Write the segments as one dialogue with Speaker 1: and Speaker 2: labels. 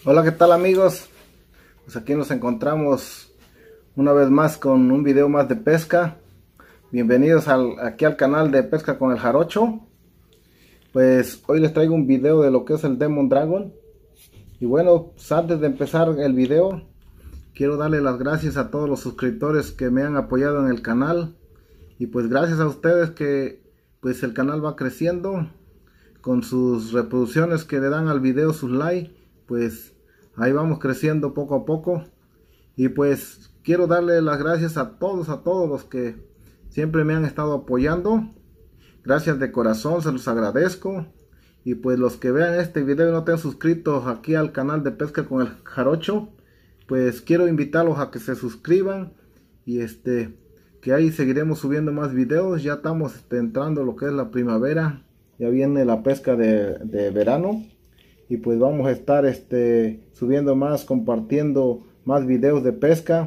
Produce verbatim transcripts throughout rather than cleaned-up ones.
Speaker 1: Hola, ¿qué tal amigos? Pues aquí nos encontramos una vez más con un video más de pesca. Bienvenidos al, aquí al canal de Pesca con el Jarocho. Pues hoy les traigo un video de lo que es el Demon Dragon. Y bueno, pues antes de empezar el video, quiero darle las gracias a todos los suscriptores que me han apoyado en el canal. Y pues gracias a ustedes que pues el canal va creciendo con sus reproducciones que le dan al video, sus likes, pues ahí vamos creciendo poco a poco. Y pues quiero darle las gracias a todos, a todos los que siempre me han estado apoyando. Gracias de corazón, se los agradezco. Y pues los que vean este video y no estén suscritos aquí al canal de Pesca con el Jarocho, pues quiero invitarlos a que se suscriban. Y este, que ahí seguiremos subiendo más videos. Ya estamos este, entrando lo que es la primavera. Ya viene la pesca de, de verano. Y pues vamos a estar este, subiendo más, compartiendo más videos de pesca.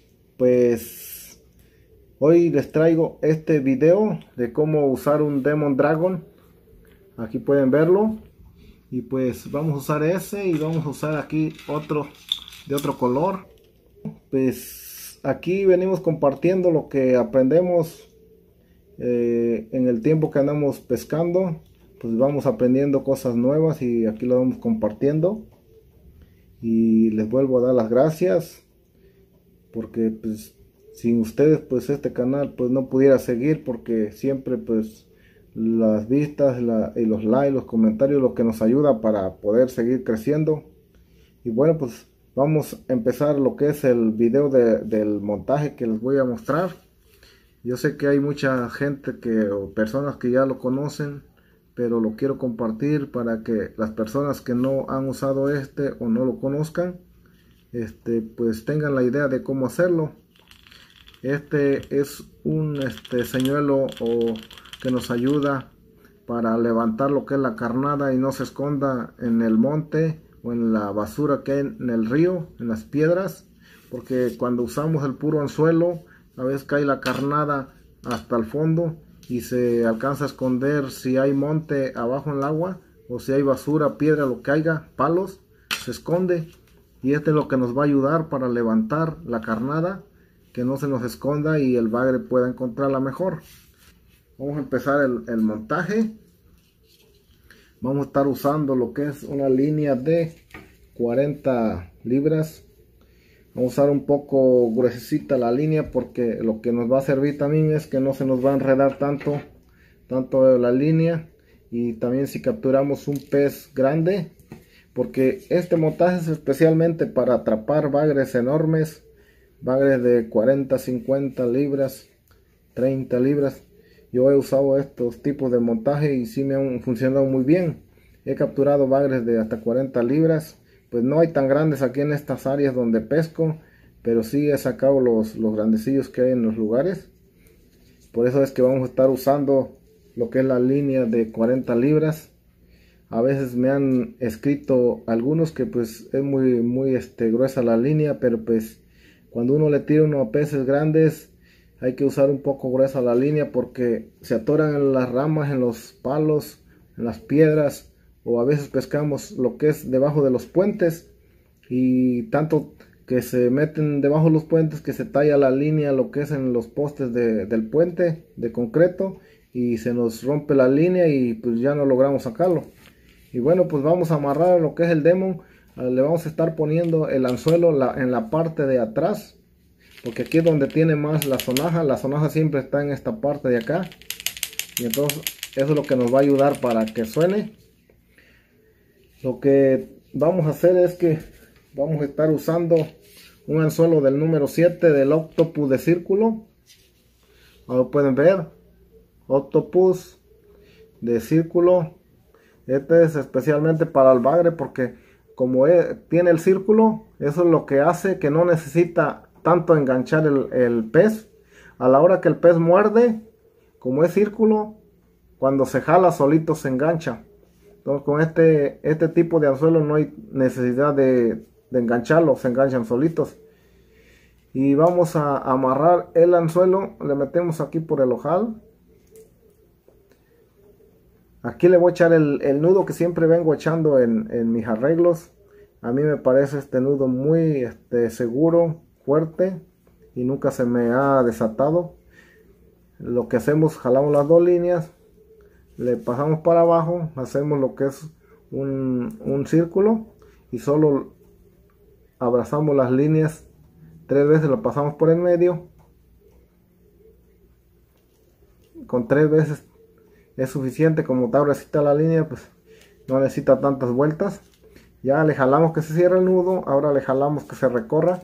Speaker 1: Pues hoy les traigo este video de cómo usar un Demon Dragon. Aquí pueden verlo. Y pues vamos a usar ese y vamos a usar aquí otro de otro color. Pues aquí venimos compartiendo lo que aprendemos eh, en el tiempo que andamos pescando. Pues vamos aprendiendo cosas nuevas y aquí lo vamos compartiendo. Y les vuelvo a dar las gracias, porque pues sin ustedes pues este canal pues no pudiera seguir, porque siempre pues las vistas la, y los likes, los comentarios, lo que nos ayuda para poder seguir creciendo. Y bueno, pues vamos a empezar lo que es el video de, del montaje que les voy a mostrar. Yo sé que hay mucha gente que o personas que ya lo conocen, pero lo quiero compartir para que las personas que no han usado este o no lo conozcan, este, pues tengan la idea de cómo hacerlo. Este es un este, señuelo o que nos ayuda para levantar lo que es la carnada y no se esconda en el monte o en la basura que hay en el río, en las piedras, porque cuando usamos el puro anzuelo, a veces cae la carnada hasta el fondo y se alcanza a esconder si hay monte abajo en el agua o si hay basura, piedra, lo que haya, palos, se esconde. Y este es lo que nos va a ayudar para levantar la carnada, que no se nos esconda y el bagre pueda encontrarla mejor. Vamos a empezar el, el montaje. Vamos a estar usando lo que es una línea de cuarenta libras. Vamos a usar un poco gruesita la línea, porque lo que nos va a servir también es que no se nos va a enredar tanto, tanto la línea. Y también si capturamos un pez grande, porque este montaje es especialmente para atrapar bagres enormes, bagres de cuarenta, cincuenta libras, treinta libras. Yo he usado estos tipos de montaje y sí me han funcionado muy bien. He capturado bagres de hasta cuarenta libras. Pues no hay tan grandes aquí en estas áreas donde pesco, pero sí he sacado los, los grandecillos que hay en los lugares. Por eso es que vamos a estar usando lo que es la línea de cuarenta libras. A veces me han escrito algunos que pues es muy, muy este, gruesa la línea, pero pues cuando uno le tira unos peces grandes hay que usar un poco gruesa la línea, porque se atoran en las ramas, en los palos, en las piedras, o a veces pescamos lo que es debajo de los puentes y tanto que se meten debajo de los puentes que se talla la línea, lo que es en los postes de, del puente de concreto, y se nos rompe la línea y pues ya no logramos sacarlo. Y bueno, pues vamos a amarrar lo que es el Demon. Le vamos a estar poniendo el anzuelo la, en la parte de atrás, porque aquí es donde tiene más la sonaja. La sonaja siempre está en esta parte de acá, y entonces eso es lo que nos va a ayudar para que suene. Lo que vamos a hacer es que vamos a estar usando un anzuelo del número siete del Octopus de círculo. Ahora pueden ver, Octopus de círculo. Este es especialmente para el bagre, porque como es, tiene el círculo, eso es lo que hace que no necesita tanto enganchar el, el pez. A la hora que el pez muerde, como es círculo, cuando se jala solito se engancha. Entonces con este, este tipo de anzuelo no hay necesidad de, de engancharlo, se enganchan solitos. Y vamos a amarrar el anzuelo, le metemos aquí por el ojal. Aquí le voy a echar el, el nudo que siempre vengo echando en, en mis arreglos. A mí me parece este nudo muy este, seguro, fuerte, y nunca se me ha desatado. Lo que hacemos, jalamos las dos líneas, le pasamos para abajo, hacemos lo que es un, un círculo y solo abrazamos las líneas tres veces, lo pasamos por en medio. Con tres veces es suficiente. Como está gruesita la línea, pues no necesita tantas vueltas. Ya le jalamos que se cierre el nudo, ahora le jalamos que se recorra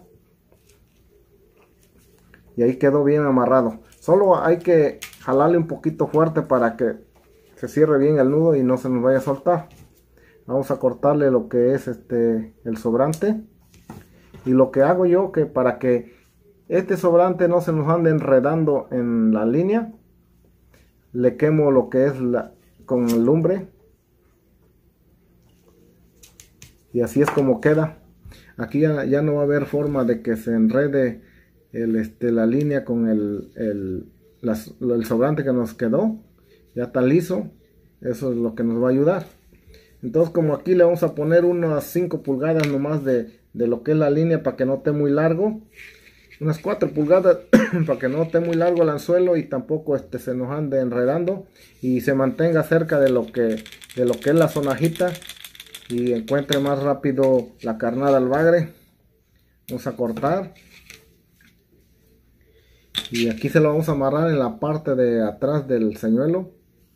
Speaker 1: y ahí quedó bien amarrado. Solo hay que jalarle un poquito fuerte para que se cierre bien el nudo y no se nos vaya a soltar. Vamos a cortarle lo que es este el sobrante, y lo que hago yo, que para que este sobrante no se nos ande enredando en la línea, le quemo lo que es la con el lumbre, y así es como queda. Aquí ya, ya no va a haber forma de que se enrede el, este, la línea con el, el, las, el sobrante que nos quedó. Ya está liso. Eso es lo que nos va a ayudar. Entonces, como aquí le vamos a poner unas cinco pulgadas nomás de, de lo que es la línea, para que no esté muy largo, unas cuatro pulgadas para que no esté muy largo el anzuelo y tampoco este se nos ande enredando y se mantenga cerca de lo que de lo que es la sonajita y encuentre más rápido la carnada al bagre. Vamos a cortar y aquí se lo vamos a amarrar en la parte de atrás del señuelo,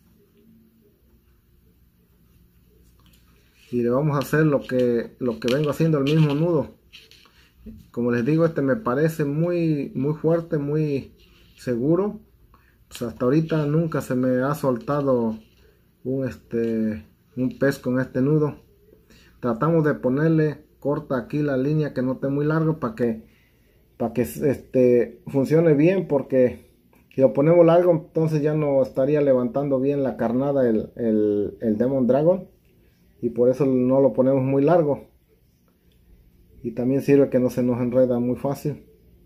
Speaker 1: y le vamos a hacer lo que lo que vengo haciendo, el mismo nudo. Como les digo, este me parece muy muy fuerte, muy seguro. Pues hasta ahorita nunca se me ha soltado un este un pez con este nudo. Tratamos de ponerle corta aquí la línea, que no esté muy largo, para que para que este funcione bien, porque si lo ponemos largo entonces ya no estaría levantando bien la carnada el, el, el Demon Dragon, y por eso no lo ponemos muy largo. Y también sirve que no se nos enreda muy fácil.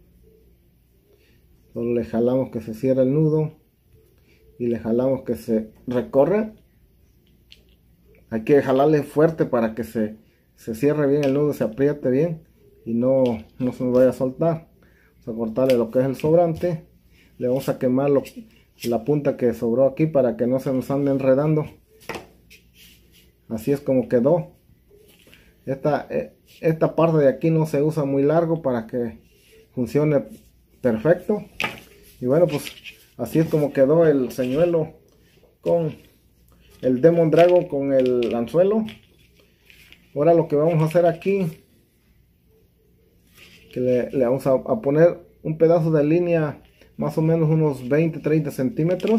Speaker 1: Solo le jalamos que se cierre el nudo y le jalamos que se recorre. Hay que jalarle fuerte para que se, se cierre bien el nudo, se apriete bien y no, no se nos vaya a soltar. Vamos a cortarle lo que es el sobrante. Le vamos a quemar lo, la punta que sobró aquí para que no se nos ande enredando. Así es como quedó. Esta, esta parte de aquí no se usa muy largo para que funcione perfecto. Y bueno, pues así es como quedó el señuelo con el Demon Dragon, con el anzuelo. Ahora lo que vamos a hacer aquí, que le, le vamos a, a poner un pedazo de línea más o menos unos veinte treinta centímetros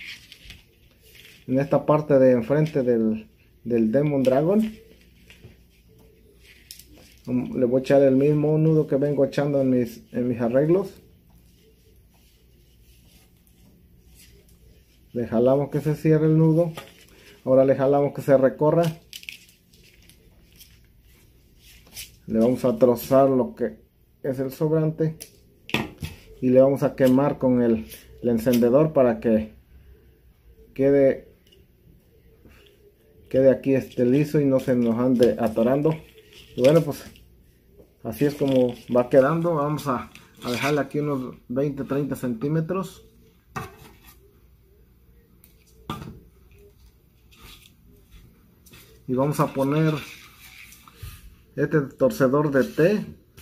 Speaker 1: en esta parte de enfrente del, del Demon Dragon. Le voy a echar el mismo nudo que vengo echando en mis, en mis arreglos. Le jalamos que se cierre el nudo. Ahora le jalamos que se recorra. Le vamos a trozar lo que es el sobrante. Y le vamos a quemar con el, el encendedor para que quede, quede aquí este liso y no se nos ande atorando. Y bueno, pues así es como va quedando. Vamos a, a dejarle aquí unos veinte treinta centímetros. Y vamos a poner este torcedor de T.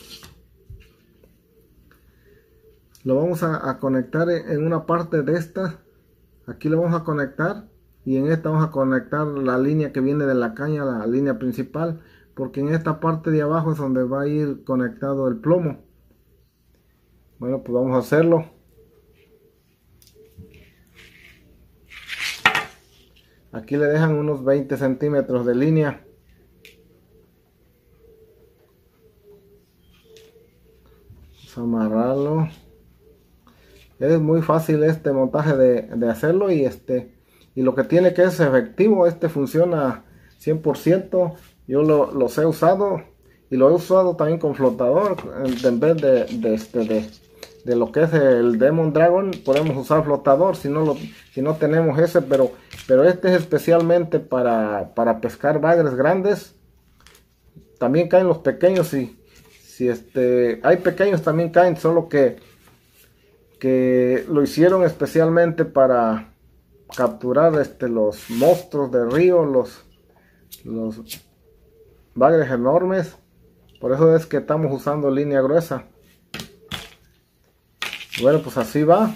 Speaker 1: Lo vamos a, a conectar en una parte de esta. Aquí lo vamos a conectar. Y en esta vamos a conectar la línea que viene de la caña, la línea principal. Porque en esta parte de abajo es donde va a ir conectado el plomo. Bueno, pues vamos a hacerlo. Aquí le dejan unos veinte centímetros de línea. Vamos a amarrarlo. Es muy fácil este montaje de, de hacerlo, y este y lo que tiene que es efectivo. Este funciona cien por ciento. Yo lo, los he usado y lo he usado también con flotador. En vez de, de, este, de, de lo que es el Demon Dragon, podemos usar flotador si no, lo, si no tenemos ese, pero, pero este es especialmente para, para pescar bagres grandes. también caen los pequeños, y si este hay pequeños también caen, solo que que lo hicieron especialmente para capturar este los monstruos de río, los los bagres enormes. Por eso es que estamos usando línea gruesa. Bueno, pues así va.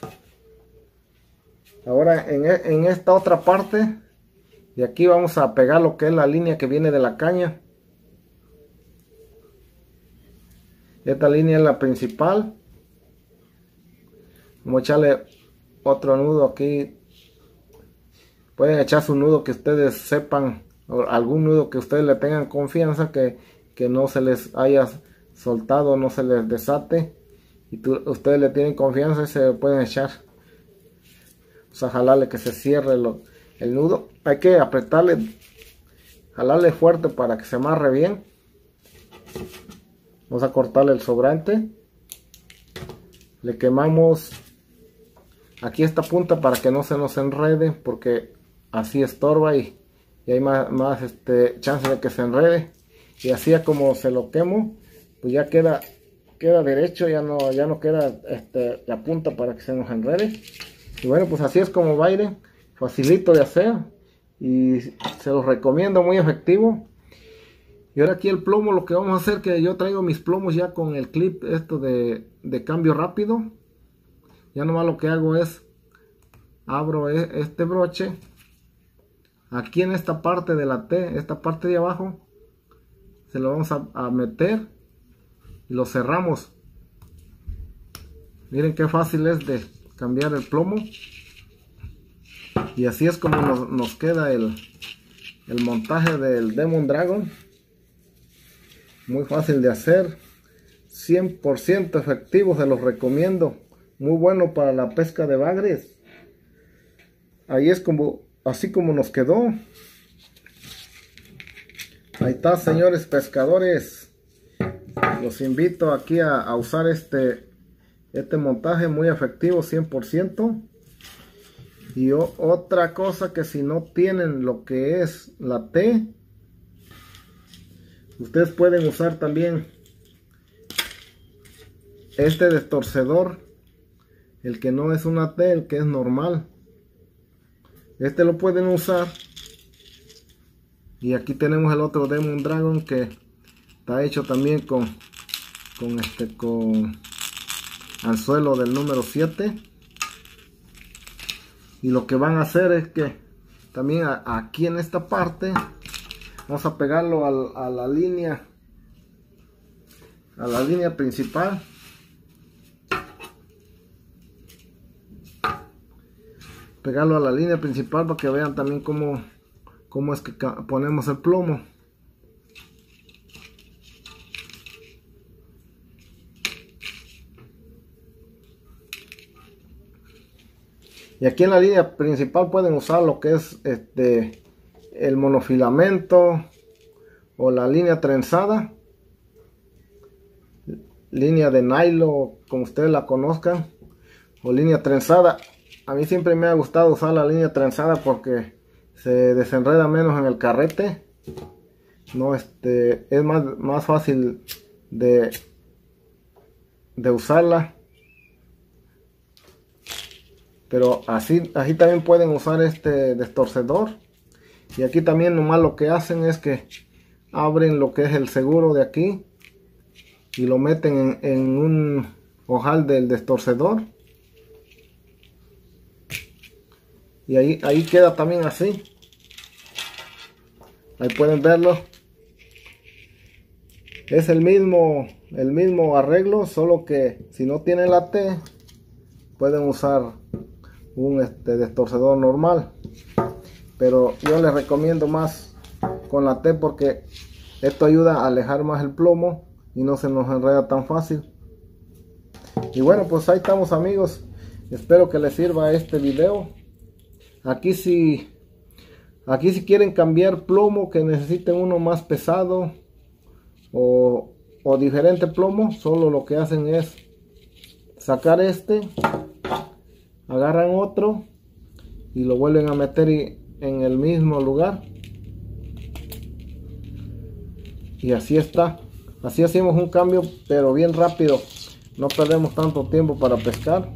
Speaker 1: Ahora en, en esta otra parte, y aquí vamos a pegar lo que es la línea que viene de la caña. Esta línea es la principal. Vamos a echarle otro nudo aquí. Pueden echar su nudo que ustedes sepan, o algún nudo que ustedes le tengan confianza, que, que no se les haya soltado, no se les desate, y tú, ustedes le tienen confianza y se pueden echar. O sea, jalarle que se cierre lo, el nudo. Hay que apretarle, jalarle fuerte para que se amarre bien. Vamos a cortarle el sobrante. Le quemamos aquí esta punta para que no se nos enrede, porque así estorba y, y hay más, más este, chance de que se enrede. Y así como se lo quemo, pues ya queda queda derecho, ya no ya no queda este, la punta para que se nos enrede. Y bueno, pues así es como va a ir, facilito de hacer, y se los recomiendo, muy efectivo. Y ahora aquí el plomo, lo que vamos a hacer, que yo traigo mis plomos ya con el clip esto de, de cambio rápido. Ya nomás lo que hago es abro este broche aquí en esta parte de la T, esta parte de abajo, se lo vamos a, a meter y lo cerramos. Miren qué fácil es de cambiar el plomo, y así es como nos, nos queda el, el montaje del Demon Dragon. Muy fácil de hacer, cien por ciento efectivo, se los recomiendo. Muy bueno para la pesca de bagres. Ahí es como, así como nos quedó. Ahí está, señores pescadores. Los invito aquí a, a usar este, este montaje muy efectivo, cien por ciento. Y o, otra cosa, que si no tienen lo que es la T, ustedes pueden usar también este destorcedor, el que no es una T, el que es normal. Este lo pueden usar. Y aquí tenemos el otro Demon Dragon, que está hecho también con con este con anzuelo del número siete. Y lo que van a hacer es que también a, aquí en esta parte vamos a pegarlo al, a la línea a la línea principal. Pegarlo a la línea principal para que vean también cómo, cómo es que ponemos el plomo. Y aquí en la línea principal pueden usar lo que es este el monofilamento o la línea trenzada, línea de nylon, como ustedes la conozcan, o línea trenzada. A mí siempre me ha gustado usar la línea trenzada porque se desenreda menos en el carrete. No, este, es más, más fácil de, de usarla. Pero así, así también pueden usar este destorcedor. Y aquí también nomás lo que hacen es que abren lo que es el seguro de aquí y lo meten en, en un ojal del destorcedor. Y ahí, ahí queda también así. Ahí pueden verlo. Es el mismo, el mismo arreglo, solo que si no tienen la T, pueden usar un este, destorcedor normal. Pero yo les recomiendo más con la T, porque esto ayuda a alejar más el plomo y no se nos enreda tan fácil. Y bueno, pues ahí estamos, amigos. Espero que les sirva este video. Aquí si, aquí si quieren cambiar plomo, que necesiten uno más pesado o, o diferente plomo, solo lo que hacen es sacar este, agarran otro y lo vuelven a meter en el mismo lugar. y así está. Así hacemos un cambio, pero bien rápido, no perdemos tanto tiempo para pescar.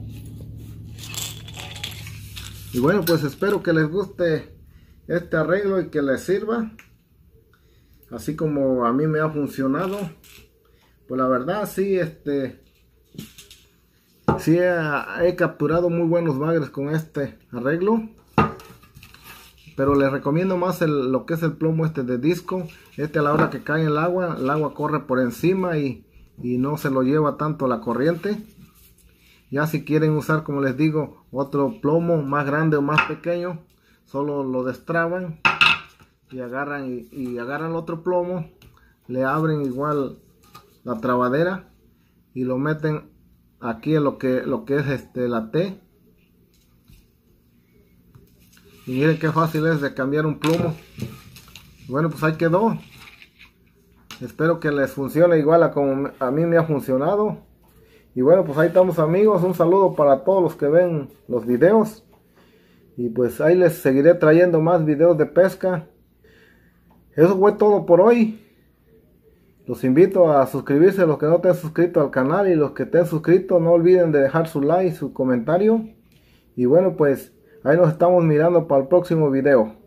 Speaker 1: Y bueno, pues espero que les guste este arreglo y que les sirva, así como a mí me ha funcionado. Pues la verdad sí, este sí he, he capturado muy buenos bagres con este arreglo, pero les recomiendo más el, lo que es el plomo este de disco. Este, a la hora que cae el agua, el agua corre por encima y, y no se lo lleva tanto la corriente. Ya si quieren usar, como les digo, otro plomo más grande o más pequeño, solo lo destraban y agarran y, y agarran el otro plomo, le abren igual la trabadera y lo meten aquí en lo que lo que es este la T. Y miren qué fácil es de cambiar un plomo. Bueno, pues ahí quedó. Espero que les funcione igual a como a mí me ha funcionado. Y bueno, pues ahí estamos, amigos. Un saludo para todos los que ven los videos. Y pues ahí les seguiré trayendo más videos de pesca. Eso fue todo por hoy. Los invito a suscribirse los que no estén suscritos al canal. Y los que estén suscritos, no olviden de dejar su like, su comentario. Y bueno, pues ahí nos estamos mirando para el próximo video.